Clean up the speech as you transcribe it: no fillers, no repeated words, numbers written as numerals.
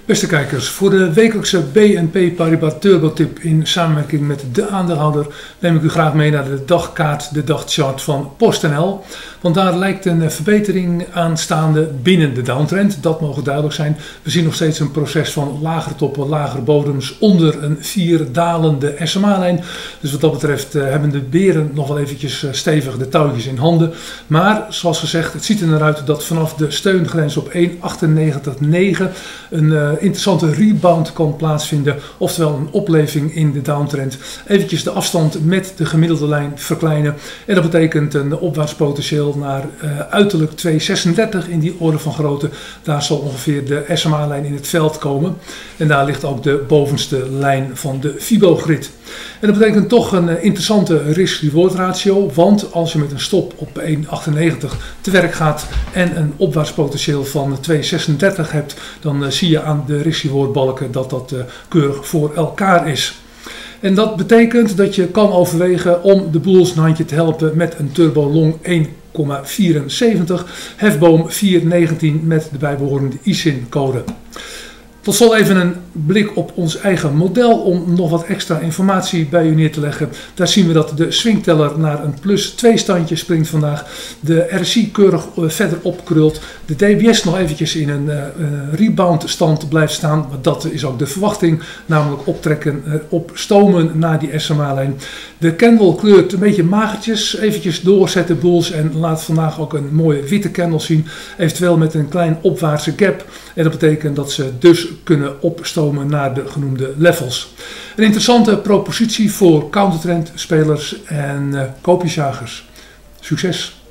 Beste kijkers, voor de wekelijkse BNP Paribas Turbo Tip in samenwerking met de aandeelhouder neem ik u graag mee naar de dagkaart, de dagchart van PostNL. Want daar lijkt een verbetering aanstaande binnen de downtrend, dat mogen duidelijk zijn. We zien nog steeds een proces van lagere toppen, lagere bodems onder een 4 dalende SMA-lijn. Dus wat dat betreft hebben de beren nog wel eventjes stevig de touwtjes in handen. Maar zoals gezegd, het ziet er naar uit dat vanaf de steungrens op 1,98,9 een interessante rebound kan plaatsvinden, oftewel een opleving in de downtrend. Eventjes de afstand met de gemiddelde lijn verkleinen en dat betekent een opwaarts potentieel naar uiterlijk 2,36 in die orde van grootte. Daar zal ongeveer de SMA-lijn in het veld komen en daar ligt ook de bovenste lijn van de Fibo-grid. En dat betekent toch een interessante risk-reward ratio, want als je met een stop op 1,98 te werk gaat en een opwaarts potentieel van 2,36 hebt, dan zie je aan de risk-reward balken dat dat keurig voor elkaar is. En dat betekent dat je kan overwegen om de bulls een handje te helpen met een turbo long 1,74, hefboom 4,19 met de bijbehorende ISIN-code. Tot slot even een blik op ons eigen model om nog wat extra informatie bij u neer te leggen. Daar zien we dat de swingteller naar een +2 standje springt vandaag. De RSI keurig verder opkrult. De DBS nog eventjes in een rebound stand blijft staan. Maar dat is ook de verwachting. Namelijk optrekken, opstomen naar die SMA-lijn. De candle kleurt een beetje magertjes. Eventjes doorzetten bulls en laat vandaag ook een mooie witte candle zien. Eventueel met een klein opwaartse gap. En dat betekent dat ze dus kunnen opstomen naar de genoemde levels. Een interessante propositie voor countertrend spelers en koopjesjagers. Succes!